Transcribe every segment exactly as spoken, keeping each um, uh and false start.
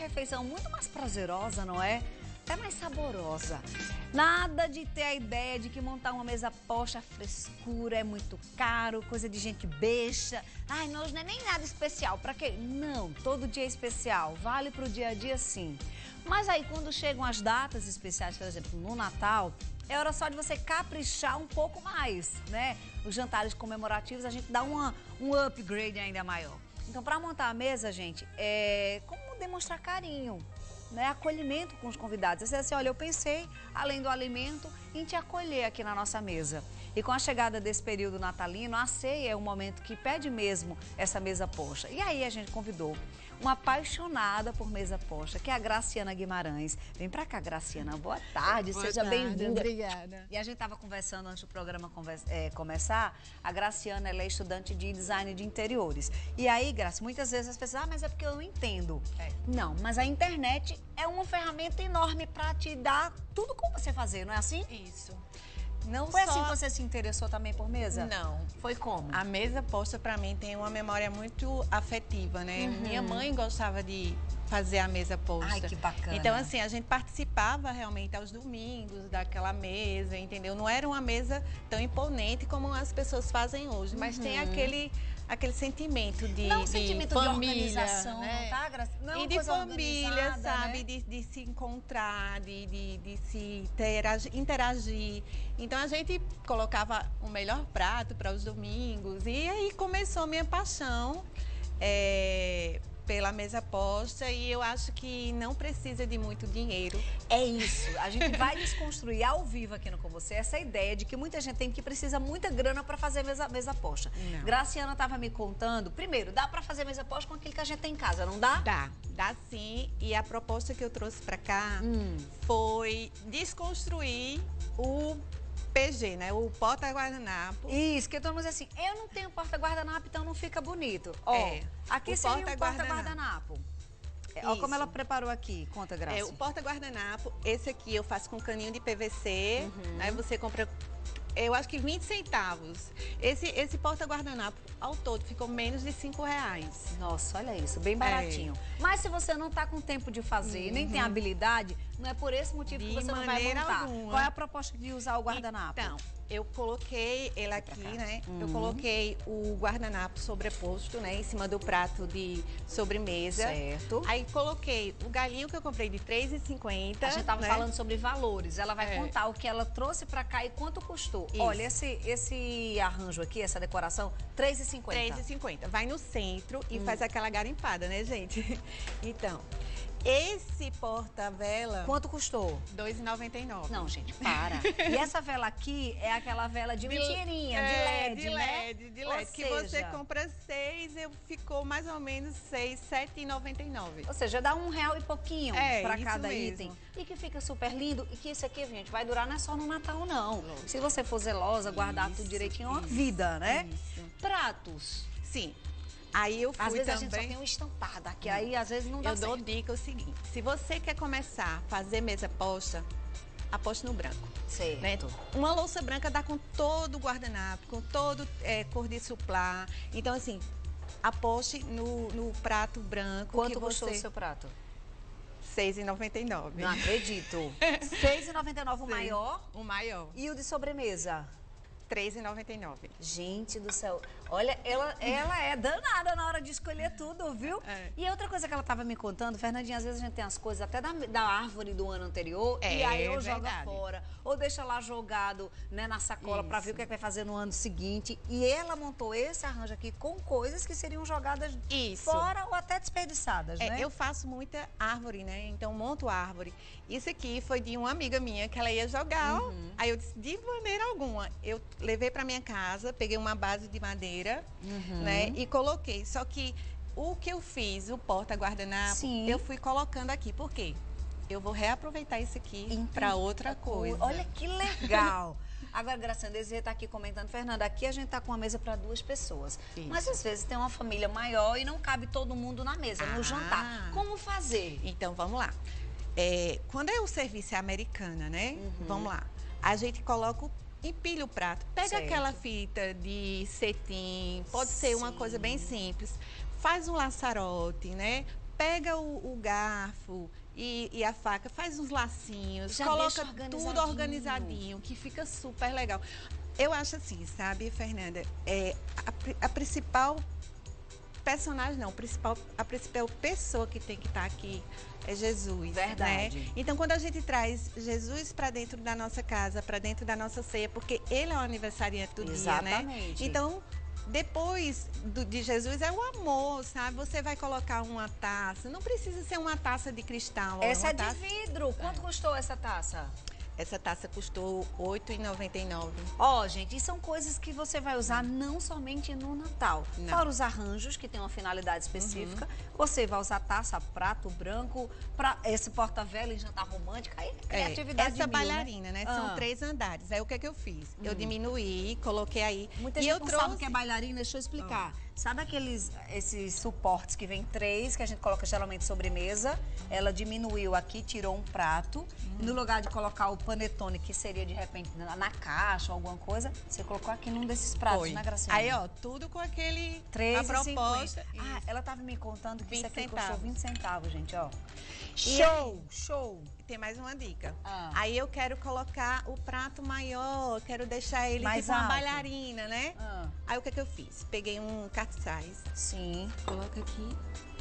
refeição muito mais prazerosa, não é? Até mais saborosa. Nada de ter a ideia de que montar uma mesa posta, frescura, é muito caro, coisa de gente besta. Ai, não, não é nem nada especial. Pra quê? Não, todo dia é especial. Vale pro dia a dia, sim. Mas aí, quando chegam as datas especiais, por exemplo, no Natal, é hora só de você caprichar um pouco mais, né? Os jantares comemorativos, a gente dá uma, um upgrade ainda maior. Então, para montar a mesa, gente, é como demonstrar carinho, né? Acolhimento com os convidados. Você diz assim, olha, eu pensei, além do alimento, em te acolher aqui na nossa mesa. E com a chegada desse período natalino, a ceia é um momento que pede mesmo essa mesa posta. E aí a gente convidou uma apaixonada por mesa posta, que é a Graciana Guimarães. Vem pra cá, Graciana. Boa tarde, Boa seja bem-vinda. Obrigada. E a gente estava conversando antes do programa conversa, é, começar. A Graciana, ela é estudante de design de interiores. E aí, Graça, muitas vezes as pessoas, ah, mas é porque eu não entendo. É. Não, mas a internet é uma ferramenta enorme para te dar tudo como você fazer, não é assim? Isso. Não Foi só... assim que você se interessou também por mesa? Não. Foi como? A mesa posta, para mim, tem uma memória muito afetiva, né? Uhum. Minha mãe gostava de fazer a mesa posta. Ai, que bacana. Então, assim, a gente participava realmente aos domingos daquela mesa, entendeu? Não era uma mesa tão imponente como as pessoas fazem hoje, mas uhum. tem aquele... aquele sentimento de, não, de sentimento família, de organização, né? tá, Gra... não, e de família, sabe? Né? De, de se encontrar, de, de, de se interagir, interagir. Então a gente colocava o melhor prato para os domingos e aí começou minha paixão é, pela mesa posta e eu acho que não precisa de muito dinheiro. É isso, a gente vai desconstruir ao vivo aqui no Com Você essa ideia de que muita gente tem que precisa muita grana para fazer mesa, mesa posta. Não. Graciana estava me contando, primeiro, dá para fazer mesa posta com aquilo que a gente tem em casa, não dá? Dá, dá sim. E a proposta que eu trouxe para cá hum. foi desconstruir o P G, né? O porta-guardanapo. Isso, que todo mundo diz assim, eu não tenho porta-guardanapo, então não fica bonito. Ó, é, aqui seria um porta-guardanapo. Olha como ela preparou aqui, conta, Graça. É, o porta-guardanapo, esse aqui eu faço com caninho de P V C, uhum. Aí você compra, eu acho que vinte centavos. Esse, esse porta-guardanapo, ao todo, ficou menos de cinco reais. Nossa, olha isso, bem baratinho. É. Mas se você não tá com tempo de fazer, uhum. nem tem habilidade, não é por esse motivo de que você não vai montar. Alguma. Qual é a proposta de usar o guardanapo? Então, eu coloquei ele aqui, né? Uhum. Eu coloquei o guardanapo sobreposto, né? Em cima do prato de sobremesa. Certo. Aí coloquei o galinho que eu comprei de três reais e cinquenta. A gente tava né? falando sobre valores. Ela vai é. contar o que ela trouxe pra cá e quanto custou. Isso. Olha, esse, esse arranjo aqui, essa decoração, três reais e cinquenta. três reais e cinquenta. Vai no centro e hum. faz aquela garimpada, né, gente? Então... esse porta-vela... quanto custou? dois reais e noventa e nove. Não, gente, para. E essa vela aqui é aquela vela de, de mentirinha, é, de L E D, de né? L E D, de L E D. Ou que seja... você compra seis, eu ficou mais ou menos seis, sete reais e noventa e nove. Ou seja, dá um real e pouquinho é, para cada mesmo. item. E que fica super lindo. E que isso aqui, gente, vai durar não é só no Natal, não. Lógico. Se você for zelosa, guardar isso, tudo direitinho, é uma vida, né? Isso. Pratos. Sim. Aí eu fui às vezes também... a gente só tem uma estampada, que aí às vezes não dá eu certo. Eu dou dica o seguinte, se você quer começar a fazer mesa posta, aposte no branco. Certo. Né? Uma louça branca dá com todo o guardanapo, com todo é, cor de suplá. Então, assim, aposte no, no prato branco. Quanto que custou você... o seu prato? seis reais e noventa e nove. Não acredito. seis reais e noventa e nove o maior? O maior. E o de sobremesa? três reais e noventa e nove. Gente do céu. Olha, ela, ela é danada na hora de escolher tudo, viu? É. E outra coisa que ela estava me contando, Fernandinha, às vezes a gente tem as coisas até da, da árvore do ano anterior é, e aí ou joga fora, ou deixa lá jogado, né, na sacola para ver o que, é que vai fazer no ano seguinte. E ela montou esse arranjo aqui com coisas que seriam jogadas Isso. fora ou até desperdiçadas, é, né? Eu faço muita árvore, né? Então monto árvore. Isso aqui foi de uma amiga minha que ela ia jogar, uhum. Aí eu disse, de maneira alguma, eu levei para minha casa, peguei uma base de madeira, uhum. né, e coloquei. Só que o que eu fiz, o porta-guardanapo, eu fui colocando aqui. Por quê? Eu vou reaproveitar isso aqui para outra coisa. Olha que legal! Agora, Graciana, Desirê está aqui comentando, Fernanda, aqui a gente está com uma mesa para duas pessoas. Isso. Mas às vezes tem uma família maior e não cabe todo mundo na mesa, ah. no jantar. Como fazer? Então, vamos lá. É, quando é o serviço americana, né? Uhum. Vamos lá. A gente coloca o empilha o prato, pega certo. Aquela fita de cetim, pode Sim. ser uma coisa bem simples, faz um laçarote, né? pega o, o garfo e, e a faca, faz uns lacinhos, Já coloca deixa tudo organizadinho, que fica super legal. Eu acho assim, sabe, Fernanda, é, a, a principal personagem, não, a principal, a principal pessoa que tem que estar aqui é Jesus. Verdade. Né? Então, quando a gente traz Jesus para dentro da nossa casa, para dentro da nossa ceia, porque ele é o aniversariante do Exatamente. dia, né? Então, depois do, de Jesus é o amor, sabe? Você vai colocar uma taça, não precisa ser uma taça de cristal. Essa é, é de taça... vidro. Quanto é. custou essa taça? Essa taça custou oito reais e noventa e nove centavos. Ó, oh, gente, e são coisas que você vai usar não somente no Natal. Não. Para os arranjos, que tem uma finalidade específica, uhum. você vai usar taça, prato branco, pra esse porta-vela em jantar romântico, aí é criatividade é, Essa mil, bailarina, né? né? Ah. São três andares. Aí o que é que eu fiz? Uhum. Eu diminuí, coloquei aí. Muita e gente eu não trouxe... sabe o que é bailarina, deixa eu explicar. Oh. Sabe aqueles esses suportes que vem três, que a gente coloca geralmente sobre mesa? Ela diminuiu aqui, tirou um prato. Uhum. E no lugar de colocar o panetone, que seria de repente na, na caixa ou alguma coisa, você colocou aqui num desses pratos, Foi. né, Graciana? Aí, ó, tudo com aquele... três a proposta. Ah, ela tava me contando que isso aqui centavos. custou vinte centavos, gente, ó. Show, aí, show. Tem mais uma dica. Ah. Aí eu quero colocar o prato maior, quero deixar ele mais tipo alto. uma bailarina, né? Ah. Aí o que é que eu fiz? Peguei um cartaz. Sim. Coloca aqui.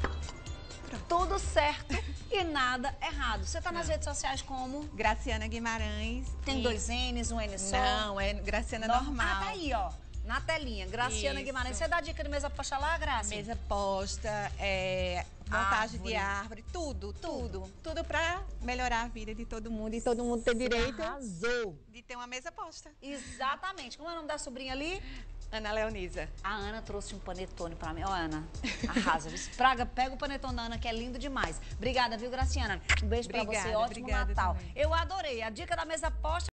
Pronto. Tudo certo e nada errado. Você tá nas Não. redes sociais como? Graciana Guimarães. Tem e... dois N's, um N só? Não, é Graciana Normal. normal. Ah, tá aí, ó. Na telinha, Graciana Isso. Guimarães. Você dá dica de mesa posta lá, Graça? Mesa posta, é, montagem árvore. de árvore, tudo, tudo. Tudo, tudo para melhorar a vida de todo mundo e todo mundo ter direito Arrasou. de ter uma mesa posta. Exatamente. Como é o nome da sobrinha ali? Ana Leonisa. A Ana trouxe um panetone pra mim. Ó, Ana, arrasa. Praga, pega o panetone da Ana, que é lindo demais. Obrigada, viu, Graciana? Um beijo obrigada, pra você. Ótimo Natal. Também. Eu adorei. A dica da mesa posta.